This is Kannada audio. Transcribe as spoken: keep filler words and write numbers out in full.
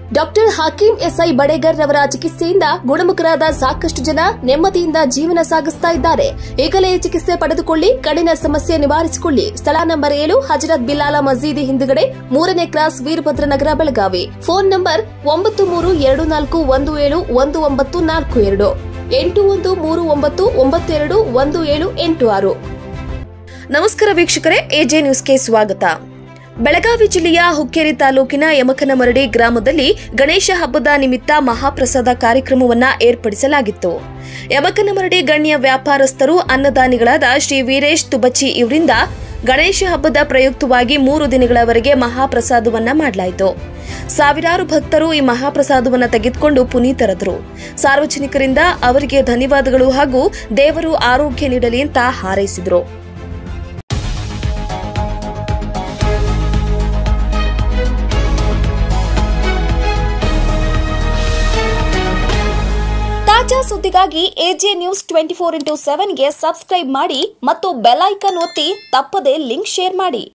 ಡಾಕ್ಟರ್ ಹಕೀಂ ಎಸ್ಐ ಬಡೇಗರ್ ರವರ ಚಿಕಿತ್ಸೆಯಿಂದ ಗುಣಮುಖರಾದ ಸಾಕಷ್ಟು ಜನ ನೆಮ್ಮದಿಯಿಂದ ಜೀವನ ಸಾಗಿಸುತ್ತಾ ಇದ್ದಾರೆ. ಈಗಲೇ ಚಿಕಿತ್ಸೆ ಪಡೆದುಕೊಳ್ಳಿ, ಕಣ್ಣಿನ ಸಮಸ್ಯೆ ನಿವಾರಿಸಿಕೊಳ್ಳಿ. ಸ್ಥಳ ನಂಬರ್ ಏಳು ಹಜರತ್ ಬಿಲಾಲ ಮಸೀದಿ ಹಿಂದುಗಡೆ, ಮೂರನೇ cross, Veerabhadra Nagar, Belagavi. Phone number ಒಂಬತ್ತು ಮೂರು ಎರಡು ನಾಲ್ಕು ಒಂದು ಏಳು ಒಂದು ಒಂಬತ್ತು ನಾಲ್ಕು ಎರಡು, ಎಂಟು ಒಂದು ಮೂರು ಒಂಬತ್ತು ಒಂಬತ್ತು ಎರಡು ಒಂದು ಏಳು ಎಂಟು ಆರು. ನಮಸ್ಕಾರ ವೀಕ್ಷಕರೇ, ಎಜೆ ನ್ಯೂಸ್ಗೆ ಸ್ವಾಗತ. ಬೆಳಗಾವಿ ಜಿಲ್ಲೆಯ ಹುಕ್ಕೇರಿ ತಾಲೂಕಿನ ಯಮಕನಮರಡಿ ಗ್ರಾಮದಲ್ಲಿ ಗಣೇಶ ಹಬ್ಬದ ನಿಮಿತ್ತ ಮಹಾಪ್ರಸಾದ ಕಾರ್ಯಕ್ರಮವನ್ನು ಏರ್ಪಡಿಸಲಾಗಿತ್ತು. ಯಮಕನಮರಡಿ ಗಣ್ಯ ವ್ಯಾಪಾರಸ್ಥರು, ಅನ್ನದಾನಿಗಳಾದ ಶ್ರೀ ವೀರೇಶ್ ತುಬಚಿ ಇವರಿಂದ ಗಣೇಶ ಹಬ್ಬದ ಪ್ರಯುಕ್ತವಾಗಿ ಮೂರು ದಿನಗಳವರೆಗೆ ಮಹಾಪ್ರಸಾದವನ್ನ ಮಾಡಲಾಯಿತು. ಸಾವಿರಾರು ಭಕ್ತರು ಈ ಮಹಾಪ್ರಸಾದವನ್ನು ತೆಗೆದುಕೊಂಡು ಪುನೀತರಾದರು. ಸಾರ್ವಜನಿಕರಿಂದ ಅವರಿಗೆ ಧನ್ಯವಾದಗಳು ಹಾಗೂ ದೇವರು ಆರೋಗ್ಯ ನೀಡಲಿ ಅಂತ ಹಾರೈಸಿದರು. ತಾಜಾ ಸುದ್ದಿಗಾಗಿ AJ news twenty four into ಸೆವೆನ್ಗೆ ಸಬ್ಸ್ಕ್ರೈಬ್ ಮಾಡಿ ಮತ್ತು ಬೆಲ್ ಐಕಾನ್ ಒತ್ತಿ ತಪ್ಪದೇ ಲಿಂಕ್ ಶೇರ್ ಮಾಡಿ.